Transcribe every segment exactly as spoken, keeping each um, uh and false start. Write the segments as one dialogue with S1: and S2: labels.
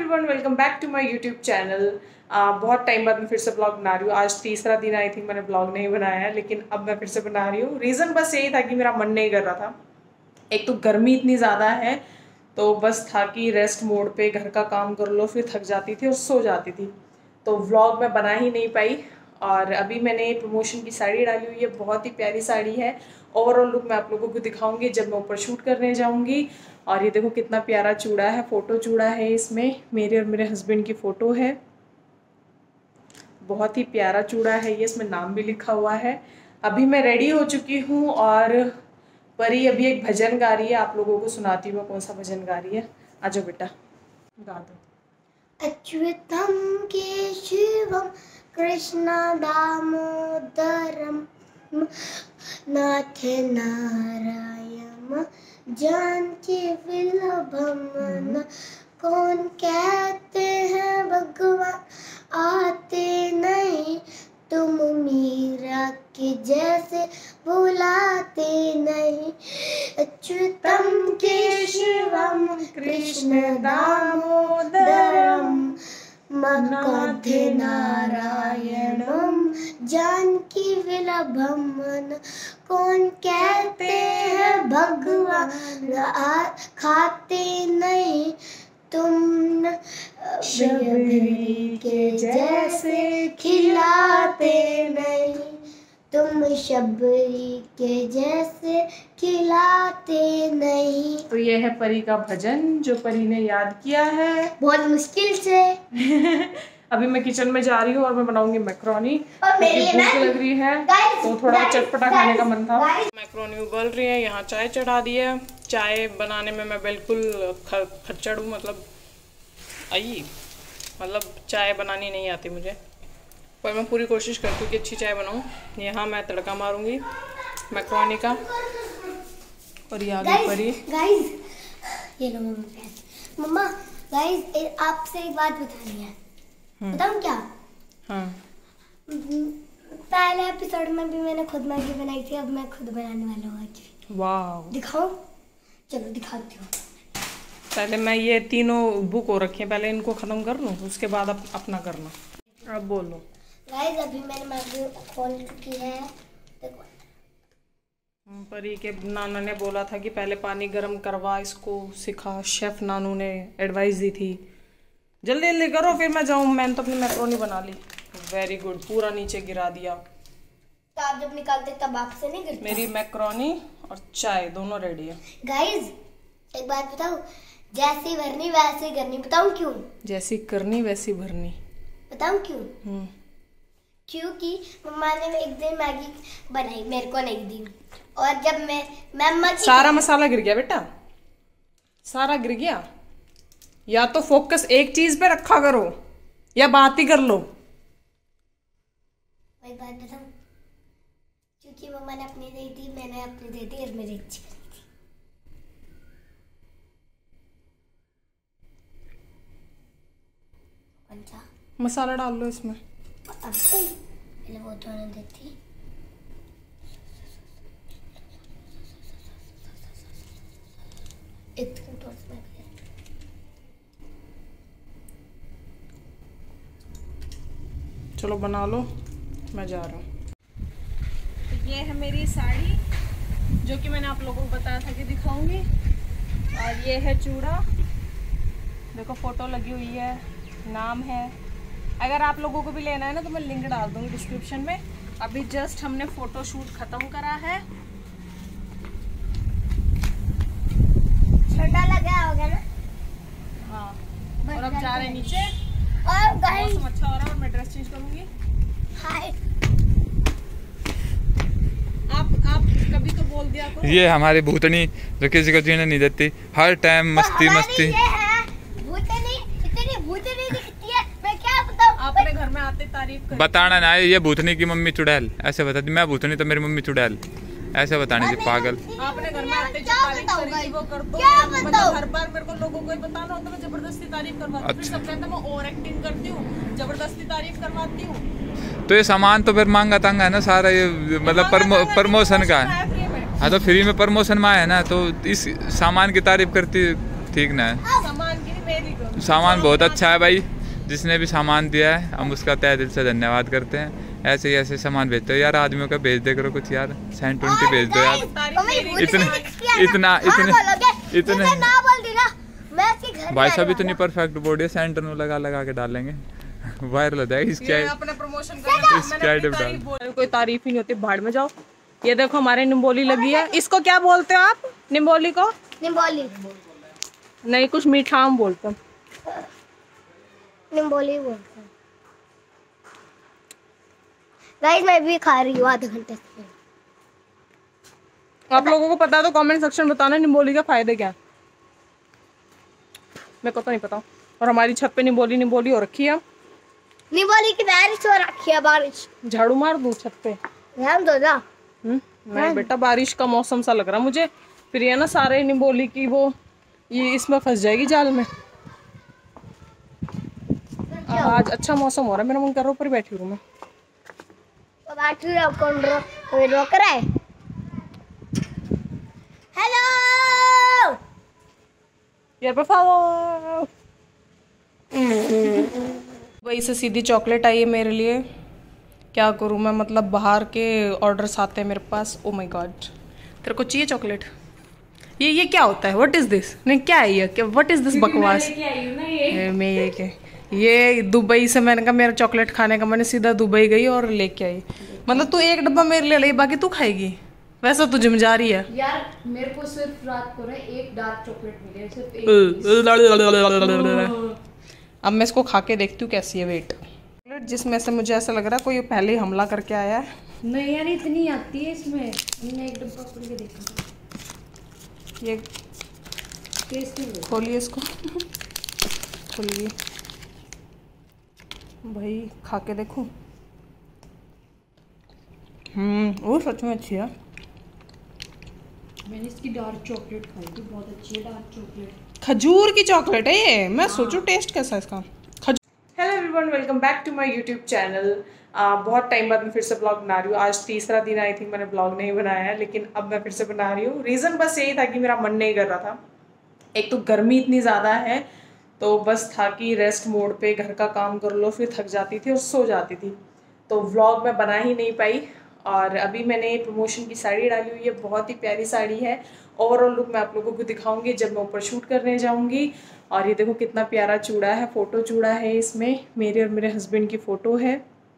S1: Everyone, welcome back to my YouTube channel. बहुत time बाद मैं फिर से ब्लॉग बना रही हूँ। आज तीसरा दिन आई थिंक मैंने ब्लॉग नहीं बनाया है, लेकिन अब मैं फिर से बना रही हूँ। रीज़न बस यही था कि मेरा मन नहीं कर रहा था। एक तो गर्मी इतनी ज़्यादा है, तो बस था कि रेस्ट मोड पे घर का काम कर लो, फिर थक जाती थी और सो जाती थी, तो व्लॉग मैं बना ही नहीं पाई। और अभी मैंने प्रमोशन की साड़ी डाली हुई है, बहुत ही प्यारी साड़ी है। ओवरऑल लुक मैं आप लोगों को दिखाऊंगी जब मैं ऊपर शूट करने जाऊंगी। और ये देखो कितना प्यारा चूड़ा है, फ़ोटो चूड़ा है, इसमें मेरे और मेरे हस्बैंड की फ़ोटो है। बहुत ही प्यारा चूड़ा है ये, इसमें नाम भी लिखा हुआ है। अभी मैं रेडी हो चुकी हूँ और परी अभी एक भजन गा रही है। आप लोगों को सुनाती हूँ मैं कौन सा भजन गा रही है। आ जाओ बेटा, गा दो।
S2: अच्युतम केशवम कृष्ण दामोदरम नाथ नारायण जानकी वल्लभम। कौन कहते हैं भगवान आते नहीं, तुम मीरा के जैसे बुलाते नहीं। अच्युतम केशवम कृष्ण दामोदरम नाथ नारायणम जानकी वल्लभम। कौन कहते हैं भगवान खाते नहीं, तुम शबरी के जैसे खिलाते नहीं, तुम शबरी के जैसे खिलाते नहीं।
S1: तो ये है परी का भजन जो परी ने याद किया है
S2: बहुत मुश्किल से।
S1: अभी मैं किचन में जा रही हूँ और मैं बनाऊंगी मैक्रोनी।
S2: और मेरी
S1: भूख लग रही है तो थोड़ा चटपटा खाने का मन था। मैक्रोनी उबल रही है, यहाँ चाय चढ़ा दी है। चाय बनाने में मैं बिल्कुल खच्चड़ हूँ, मतलब आई मतलब चाय बनानी नहीं आती मुझे, पर मैं पूरी कोशिश करती हूँ कि अच्छी चाय बनाऊँ। यहाँ मैं तड़का मारूंगी मैक्रोनी का। और ये आगे परी।
S2: गाइस ये लो मम्मा। गाइस आपसे एक बात बतानी है, बताऊँ क्या?
S1: हाँ,
S2: पहले एपिसोड में भी मैंने खुद मैगी बनाई थी, अब मैं खुद बनाने वाला हूँ आज।
S1: वाह,
S2: दिखाओ, चलो दिखाती हूँ।
S1: पहले मैं ये तीनों बुक हो रखी है, पहले इनको खत्म कर लूँ, उसके बाद अब अपना करना। अब बोलो।
S2: गाइस अभी मैंने मैगी खोल चुकी है, देखो।
S1: परी के नाना ने बोला था कि पहले पानी गर्म करवा, इसको सिखा। शेफ नानू ने एडवाइस दी थी जल्दी जल्दी करो फिर मैं जाऊँ। मैंने तो अपनी मैक्रोनी बना ली। वेरी गुड, पूरा नीचे गिरा दिया।
S2: तो आप जब निकालते तब आपसे नहीं गिरता? मेरी
S1: मेरी मैक्रोनी और चाय दोनों रेडी है।
S2: गाइस एक बात बताओ, जैसी भरनी वैसी करनी, बताऊं क्यों?
S1: जैसी करनी वैसी भरनी,
S2: बताऊं क्यों?
S1: हम्म
S2: क्योंकि मम्मा ने एक दिन मैगी बनाई, मेरे को नहीं दी, और जब मैं मम्मा की
S1: सारा मसाला गिर गया बेटा, सारा गिर गया। या तो फोकस एक चीज पे रखा करो या बात ही कर लो।
S2: एक बात बताऊं, क्योंकि मम्मा ने अपनी दी थी, मैंने अपनी दी थी, और मेरी अच्छी करी थी। अच्छा
S1: मसाला डाल लो इसमें।
S2: अब से पहले वो तो नहीं देती। इतना तो इसमें
S1: चलो बना लो, मैं जा रहा हूँ। तो ये है मेरी साड़ी जो कि मैंने आप लोगों को बताया था कि दिखाऊंगी। और ये है चूड़ा, देखो फोटो लगी हुई है, नाम है। अगर आप लोगों को भी लेना है ना तो मैं लिंक डाल दूंगी डिस्क्रिप्शन में। अभी जस्ट हमने फोटो शूट खत्म करा है।
S2: ठंडा लगा होगा ना?
S1: हाँ, और अब जा रहे हैं नीचे।
S2: और गाइस
S1: मौसम अच्छा हो रहा है और मैं ड्रेस चेंज करूंगी।
S2: हाय,
S1: आप आप कभी तो बोल दिया करो।
S3: ये हमारी भूतनी जो किसी को जीने नहीं देती, हर टाइम मस्ती
S2: तो
S3: मस्ती।
S2: ये है भूतनी, इतनी भूतनी दिखती है, मैं क्या बताऊं?
S1: आपने घर में आते तारीफ कर
S3: बताना ना है ये भूतनी की मम्मी चुड़ैल, ऐसे बता दी। मैं भूतनी तो मेरी मम्मी चुड़ैल, ऐसे बताने से पागल।
S1: आपने घर में आते जो तारीफ करी वो कर दो।
S2: क्या
S1: मतलब
S2: बताऊं?
S1: हर बार मेरे को लोगों को बताना होता है, मैं जबरदस्ती तारीफ करवाती हूँ। फिर सब कहते हैं मैं ओवर एक्टिंग करती हूँ, जबरदस्ती तारीफ करवाती हूँ।
S3: तो ये सामान तो फिर मांगा तांगा है ना सारा, ये मतलब प्रमो, प्रमोशन का है। हाँ तो फ्री में प्रमोशन में आया है ना, तो इस सामान की तारीफ करती ठीक ना है।
S1: सामान की मेरी करो।
S3: सामान बहुत अच्छा है भाई, जिसने भी सामान दिया है हम उसका तहे दिल से धन्यवाद करते हैं। ऐसे ही ऐसे सामान भेजते हो यार, आदमियों का भेज दे करो कुछ यार, सेंट ट्वेंटी भेज दो यार। इतना इतना इतने इतने भाई साहब इतनी परफेक्ट बॉडी है, सेंटर में लगा लगा के डालेंगे, वायरल हो जाएगा। इसके
S1: अपने प्रमोशन करना, कोई तारीफ ही नहीं होती, भाड़ में जाओ। ये देखो हमारे निम्बोली लगी है, इसको क्या बोलते हो आप? निम्बोली को
S2: निम्बोली
S1: नहीं, कुछ मीठा आम बोलते हैं।
S2: निम्बोली बोलते हैं। गाइस मैं भी खा रही हूँ आधे घंटे से।
S1: आप लोगों को पता तो कमेंट सेक्शन बताना निम्बोली का फायदे क्या है, मेरे को तो नहीं पता। और हमारी छत पे निम्बोली निम्बोली हो रखी है,
S2: निम्बोली की बारिश हो रखी है। बारिश
S1: झाड़ू मार दूं छत पे?
S2: ध्यान दो ना।
S1: हम्म नहीं बेटा, बारिश का मौसम सा लग रहा मुझे, फिर ये ना सारे निम्बोली की वो ये इसमें फंस जाएगी जाल में। आज अच्छा मौसम हो रहा है, मेरा मन कर रहा है ऊपर बैठी हूँ मैं।
S2: बैठ रही हूँ, कौन रो कोई रोक रहा है? हेलो
S1: यार पे फॉलो वही से सीधी चॉकलेट आई है मेरे लिए। क्या करूँ मैं, मतलब बाहर के ऑर्डर्स आते हैं मेरे पास। ओ माय गॉड, तेरे को चाहिए चॉकलेट? ये ये क्या होता है? What is this? नहीं क्या है ये, क्या व्हाट इज दिस बकवास? मैं, मैं ये क्या, ये दुबई से मैंने कहा मेरा चॉकलेट खाने का, मैंने सीधा दुबई गई और लेके आई। मतलब तू एक डब्बा मेरे लिए लाई, बाकी तू खाएगी? वैसा तू जिम जा रही है
S4: यार। मेरे को सिर्फ रात को ना एक डार्क चॉकलेट मिले, सिर्फ एक।
S1: अब मैं इसको खा के देखती हूँ कैसी है वेट, जिसमें से मुझे ऐसा लग रहा है कोई पहले ही हमला करके आया है।
S4: नहीं यार इतनी आती है इसमें, हमने एक डब्बा खोल के देखा था।
S1: ये
S4: टेस्टी है।
S1: खोलिए इसको खोलिए भाई, खा के देखूं। हम्म वो सच में अच्छी है।
S4: मैंने इसकी डार्क चॉकलेट खाई थी, बहुत अच्छी है डार्क चॉकलेट।
S1: खजूर की चॉकलेट है ये, मैं सोचूं टेस्ट कैसा है इसका। Hello everyone, welcome back to my YouTube channel. बहुत टाइम बाद मैं फिर से ब्लॉग बना रही हूँ। आज तीसरा दिन आई थिंक मैंने ब्लॉग नहीं बनाया है, लेकिन अब मैं फिर से बना रही हूँ। रीज़न बस यही था कि मेरा मन नहीं कर रहा था। एक तो गर्मी इतनी ज़्यादा है, तो बस था कि रेस्ट मोड पे घर का काम कर लो, फिर थक जाती थी और सो जाती थी, तो व्लॉग मैं बना ही नहीं पाई। और अभी मैंने प्रमोशन की साड़ी डाली हुई है, बहुत ही प्यारी साड़ी है। ओवरऑल लुक मैं आप लोगों को दिखाऊंगी जब मैं ऊपर शूट करने जाऊंगी। और ये देखो कितना प्यारा चूड़ा है, फ़ोटो चूड़ा है इसमें, मेरे और मेरे हस्बैंड की फ़ोटो है।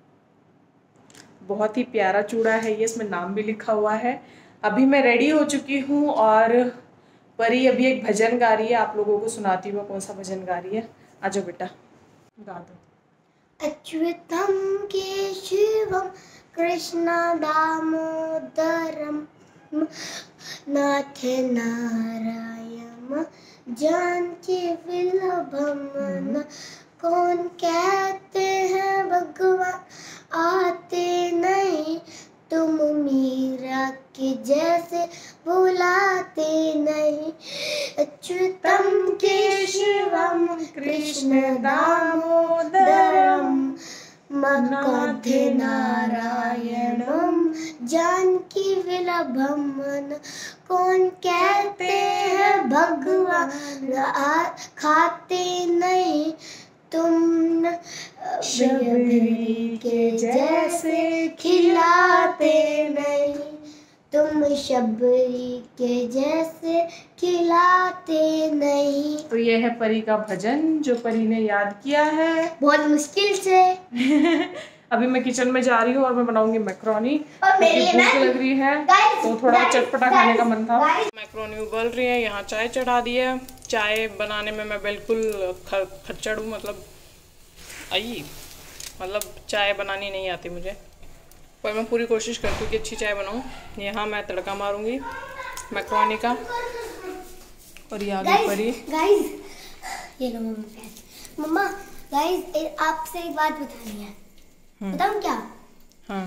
S1: बहुत ही प्यारा चूड़ा है ये, इसमें नाम भी लिखा हुआ है। अभी मैं रेडी हो चुकी हूँ और परी अभी एक भजन गा रही है, आप लोगों को सुनाती हूँ कौन सा भजन गा रही है। आ जाओ बेटा गा दो।
S2: अच्युतम केशवम कृष्ण दामोदरम नाथ नारायण जानकी वल्लभम। कौन कहते हैं भगवान आते नहीं, तुम मीरा के जैसे बुलाते नहीं। अच्युतम केशवम कृष्ण दामोदरम नाथ नारायणम जानकी वल्लभम। कौन कहते हैं भगवान खाते नहीं, तुम शबरी के जैसे खिलाते नहीं, तुम शबरी के जैसे खिलाते नहीं।
S1: तो ये है परी का भजन जो परी ने याद किया है
S2: बहुत मुश्किल से।
S1: अभी मैं किचन में जा रही हूँ और मैं बनाऊंगी मैक्रोनी,
S2: और मेरी
S1: भूख
S2: ना
S1: लग रही है
S2: guys,
S1: तो थोड़ा
S2: guys,
S1: चटपटा
S2: guys,
S1: खाने का मन था।
S2: guys।
S1: मैक्रोनी उबल रही है, यहाँ चाय चढ़ा दी है। चाय बनाने में मैं बिल्कुल खच्चड़ हूँ, मतलब आई मतलब चाय बनानी नहीं आती मुझे, पर मैं पूरी कोशिश करती हूँ कि अच्छी चाय बनाऊँ। यहाँ मैं तड़का मारूंगी मैक्रोनी का। और ये आगे परी।
S2: गाइस ये लो मम्मा। मम्मा गाइस आपसे एक बात बतानी है। बताऊँ क्या?
S1: हाँ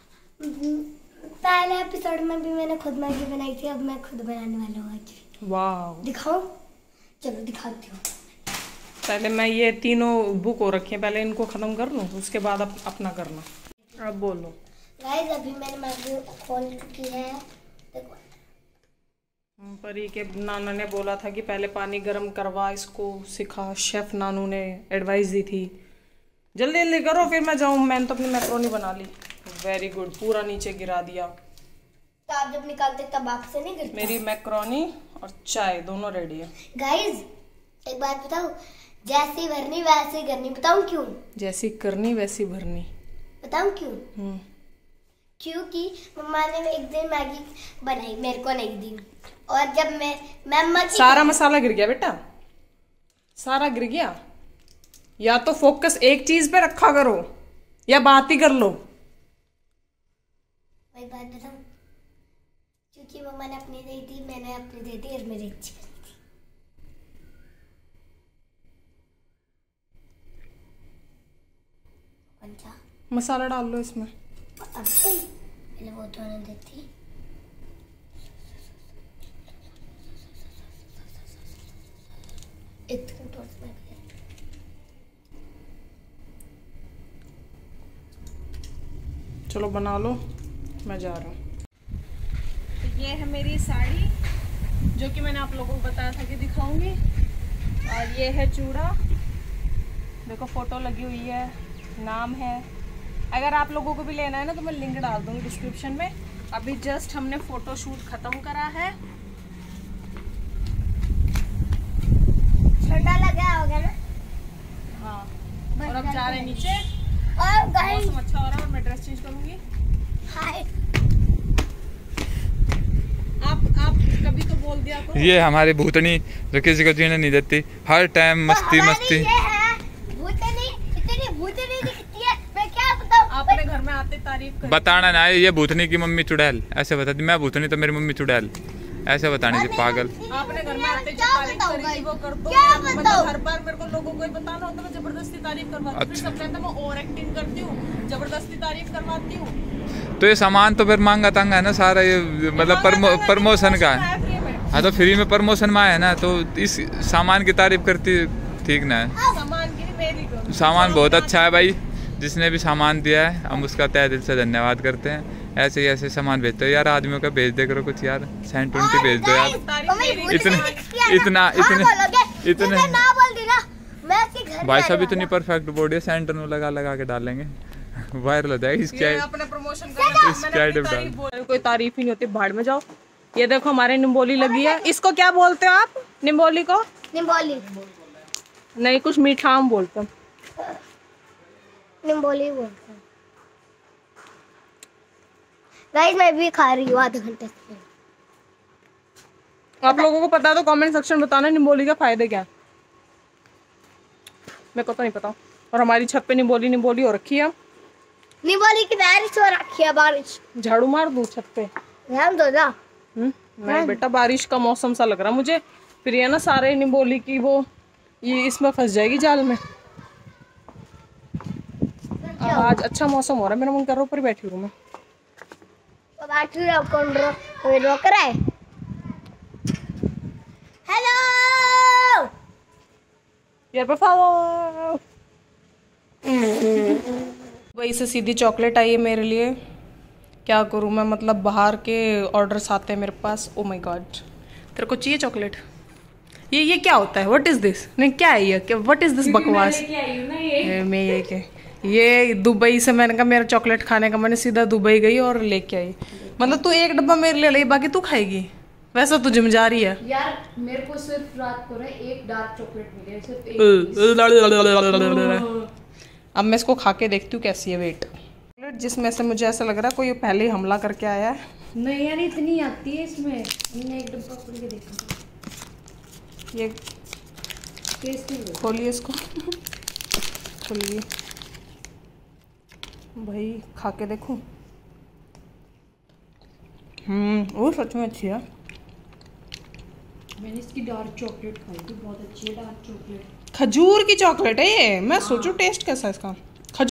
S2: पहले एपिसोड में भी मैंने खुद मैगी बनाई थी, अब मैं खुद बनाने वाला हूँ आज।
S1: वाह,
S2: दिखाओ? चलो दिखाती हूँ।
S1: पहले मैं ये तीनों बुक हो रखी हैं, पहले इनको ख़त्म कर लूँ, उसके बाद अप, अपना करना। अब बोलो।
S2: गाइस अभी मैंने मैगी खोल चुकी है, देखो।
S1: परी के नाना ने बोला था कि पहले पानी गर्म करवा, इसको सिखा। शेफ नानू ने एडवाइस दी थी जल्दी जल्दी करो फिर मैं जाऊँ। मैंने तो अपनी मैक्रोनी बना ली। वेरी गुड, पूरा नीचे गिरा दिया।
S2: तो आप जब निकालते तब आपसे नहीं गिरता?
S1: मेरी मैक्रोनी और चाय दोनों रेडी है।
S2: गाइस एक बात बताओ, जैसी भरनी वैसी करनी, बताऊं क्यों?
S1: जैसी करनी वैसी भरनी,
S2: बताऊं क्यों?
S1: हम्म
S2: क्योंकि मम्मा ने एक दिन मैगी बनाई, मेरे को नहीं दी, और जब मैं मम्मा की
S1: सारा मसाला गिर गया बेटा, सारा गिर गया। या तो फोकस एक चीज पे रखा करो या बात ही कर लो।
S2: एक बात बताऊं, क्योंकि मम्मा ने अपनी दी थी, मैंने अपनी दी थी और मेरी अच्छी बनी थी। अच्छा
S1: मसाला डाल लो इसमें।
S2: अब सही, पहले वो तो नहीं देती। इतना तो उसमें
S1: चलो बना लो, मैं जा रहा हूँ।
S5: तो ये है मेरी साड़ी जो कि मैंने आप लोगों को बताया था कि दिखाऊंगी। और ये है चूड़ा, देखो फोटो लगी हुई है, नाम है। अगर आप लोगों को भी लेना है ना तो मैं लिंक डाल दूंगी डिस्क्रिप्शन में। अभी जस्ट हमने फोटो शूट खत्म करा है।
S2: ठंडा लगा होगा ना?
S5: हाँ, और अब जा रहे हैं नीचे।
S2: और गाइस
S5: मौसम अच्छा हो रहा है और मैं ड्रेस चेंज करूंगी।
S2: हाय,
S5: आप आप कभी तो बोल दिया करो।
S3: ये हमारी भूतनी जो किसी को जीने नहीं देती, हर टाइम मस्ती
S2: हमारी
S3: मस्ती।
S2: ये है भूतनी, इतनी भूतनी दिखती है, मैं क्या बताऊं?
S5: आपने घर में आते तारीफ कर।
S3: बताना ना ये भूतनी की मम्मी चुड़ैल, ऐसे बता दी। मैं भूतनी तो मेरी मम्मी चुड़ैल, ऐसे बताने से पागल।
S5: आपने घर में आते जो
S2: क्या
S5: तारीफ
S2: बताऊं
S5: करी थी वो कर दो।
S2: क्या
S5: मतलब
S2: बताऊं?
S5: हर बार मेरे को लोगों को ही बताना होता है, मैं जबरदस्ती तारीफ करवाती हूँ। फिर सब कहते हैं मैं ओवर एक्टिंग करती हूँ, जबरदस्ती तारीफ करवाती हूँ।
S3: तो ये सामान तो फिर मांगा तांगा है ना सारा, ये मतलब प्रमो, प्रमोशन का है। हाँ तो फ्री में प्रमोशन में आया है ना, तो इस सामान की तारीफ करती ठीक ना है।
S5: सामान की मेरी करो।
S3: सामान बहुत अच्छा है भाई, जिसने भी सामान दिया है हम उसका तहे दिल से धन्यवाद करते हैं। ऐसे ही ऐसे सामान भेजते हो यार, आदमियों का भेज दे करो कुछ यार, सेंट ट्वेंटी भेज दो यार। इतने इतना इतने इतने
S2: ना बोल दी ना, मैं इसके घर
S3: भाई
S2: में
S3: साहब
S2: आने
S3: इतनी परफेक्ट बॉडी है, सेंटर में लगा लगा के डालेंगे, वायरल हो जाएगी। इसकी
S5: ये अपने प्रमोशन
S3: इसकी
S5: का
S3: आइटम डाल।
S5: बोल, कोई तारीफ ही नहीं होती, भाड़ में जाओ। ये देखो हमारे निम्बोली लगी है। इसको क्या बोलते हो आप? निम्बोली को
S2: निम्बोली,
S5: नहीं, कुछ मीठा आम बोलते हैं।
S2: निम्बोली बोलते हैं। गाइस मैं भी खा रही हूँ आधे घंटे से।
S5: आप लोगों को पता है तो कमेंट सेक्शन में बताना निम्बोली का फायदे क्या है। मेरे को तो नहीं पता। और हमारी छत पे निम्बोली निम्बोली हो रखी है।
S2: निम्बोली की बारिश हो रखी है, बारिश।
S5: झाड़ू मार दूं छत पे?
S2: ध्यान दो ना।
S5: हम्म, नहीं बेटा, बारिश का मौसम सा लग रहा मुझे। फिर ये ना सारे निम्बोली की वो ये इसमें फंस जाएगी जाल में। आज अच्छा मौसम हो रहा है, मेरा मन कर रहा है ऊपर ही बैठी हूँ मैं।
S2: तो बैठ रही हूँ, कौन रो कोई रोक रहा है? हेलो
S5: यार पे फॉलो। वही से सीधी चॉकलेट आई है मेरे लिए। क्या करूँ मैं, मतलब बाहर के ऑर्डर्स आते हैं मेरे पास। ओ माय गॉड, तेरे को चाहिए चॉकलेट? ये ये क्या होता है? What is this? नहीं क्या है ये, क्या व्हाट इज दिस बकवास? मैं, मैं ये के ये दुबई से मैंने कहा मेरा चॉकलेट खाने का, मैंने सीधा दुबई गई और लेके आई। मतलब तू एक डब्बा मेरे लिए लाई, बाकी तू खाएगी? वैसा तू जिम जा रही है
S4: यार। मेरे को सिर्फ रात को ना एक डार्क चॉकलेट मिले, सिर्फ एक।
S5: अब मैं इसको खा के देखती हूँ कैसी है। वेट, जिसमें से मुझे ऐसा लग रहा है कोई पहले ही हमला करके आया है।
S4: नहीं यार, इतनी आती है इसमें। हमने एक डब्बा खोल के देखा,
S5: ये
S4: टेस्ट नहीं।
S5: खोलिए इसको। खोलिए भाई, खा के देखूं। हम्म वो सच में अच्छी है।
S4: मैंने इसकी डार्क चॉकलेट खाई थी, बहुत अच्छी है डार्क चॉकलेट।
S5: खजूर की चॉकलेट है ये। मैं सोचूं टेस्ट कैसा है इसका।